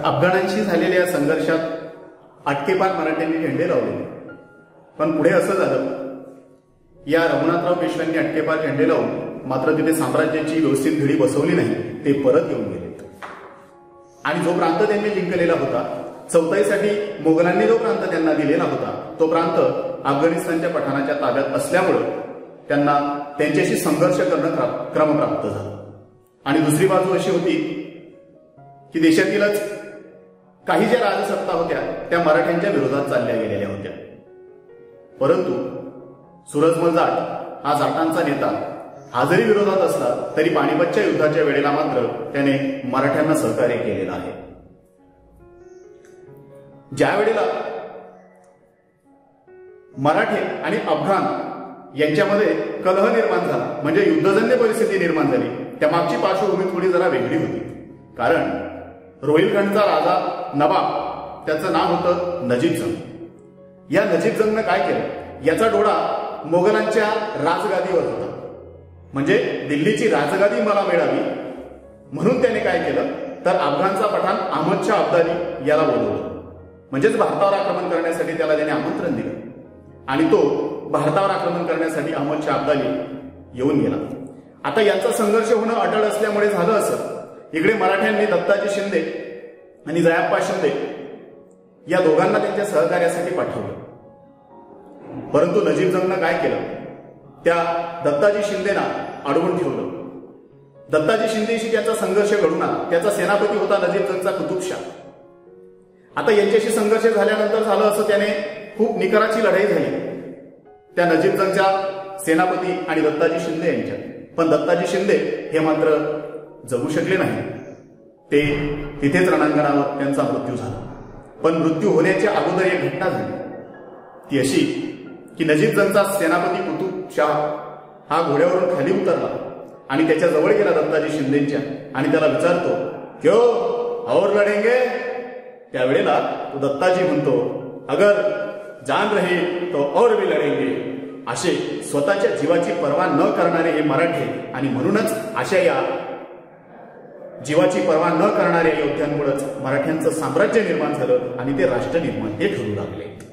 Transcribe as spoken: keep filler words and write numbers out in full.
अफगाणांशी झालेल्या या संघर्षात अटकेपार मराठ्यांनी झेंडे लावले, पण पुढे असं झालं, या रघुनाथराव पेशव्यांनी अटकेपार झेंडे लावून मात्र तिथे साम्राज्याची व्यवस्थित घडी बसवली नाही, ते परत येऊन गेले आणि जो प्रांत त्यांनी जिंकलेला होता, चौथाईसाठी मोगलांनी जो प्रांत त्यांना दिलेला होता, तो प्रांत अफगाणिस्तानच्या पठाणाच्या ताब्यात असल्यामुळे त्यांना त्यांच्याशी संघर्ष करणं क्रमप्राप्त झालं। आणि दुसरी बाजू अशी होती की देशातीलच काही ज्या राजसत्ता होत्या त्या मराठ्यांच्या विरोधात चालल्या गेलेल्या होत्या, परंतु सूरजमल जाट हा जाटांचा नेता हा जरी विरोधात असला तरी पानिपतच्या युद्धाच्या वेळेला मात्र त्याने मराठ्यांना सहकार्य केलेलं आहे। ज्या वेळेला मराठे आणि अफगाण यांच्यामध्ये कलह निर्माण झाला, म्हणजे युद्धजन्य परिस्थिती निर्माण झाली, त्या मागची पार्श्वभूमी थोडी जरा वेगळी होती। कारण रोहिलखंडचा राजा नवाब, त्याचं नाव होतं नजीब जंग। या नजीब जंगनं काय केलं, याचा डोळा मोगलांच्या राजगादीवर होता, म्हणजे दिल्लीची राजगादी मला मिळावी म्हणून त्याने काय केलं तर अफगाणचा पठाण अहमद शाह अब्दाली याला बोलवलं, म्हणजेच भारतावर आक्रमण करण्यासाठी त्याला त्याने आमंत्रण दिलं आणि तो भारतावर आक्रमण करण्यासाठी अहमद शाह अब्दाली येऊन गेला। आता यांचा संघर्ष होणं अटळ असल्यामुळे झालं असं, इकडे मराठ्यांनी दत्ताजी शिंदे आणि जयाप्पा शिंदे या दोघांना त्यांच्या सहकार्यासाठी पाठवलं, परंतु नजीब जंगनं काय केलं, त्या दत्ताजी शिंदेना अडवून ठेवलं। दत्ताजी शिंदेशी त्याचा संघर्ष घडून आला, त्याचा सेनापती होता नजीब जंगचा कुतुबशाह। आता यांच्याशी संघर्ष झाल्यानंतर झालं असं, त्याने खूप निकराची लढाई झाली त्या नजीब जंगच्या सेनापती आणि दत्ताजी शिंदे यांच्यात, पण दत्ताजी शिंदे हे मात्र जगू शकले नाही, ते तिथेच रणांगणावर त्यांचा मृत्यू झाला। पण मृत्यू होण्याच्या अगोदर एक घटना झाली, ती अशी की नजीब जंगचा सेनापती कुतुबशाह हा घोड्यावरून खाली उतरला आणि त्याच्या जवळ गेला दत्ताजी शिंदेच्या आणि त्याला विचारतो, क्यों और लढेंगे? त्यावेळेला तो दत्ताजी म्हणतो, अगर जान रही तो और भी लढेंगे। असे स्वतःच्या जीवाची पर्वा न करणारे हे मराठे, आणि म्हणूनच अशा या जीवाची पर्वा न करणाऱ्या योद्ध्यांमुळेच मराठ्यांचं साम्राज्य निर्माण झालं आणि ते राष्ट्र निर्माण हे ठरू लागले।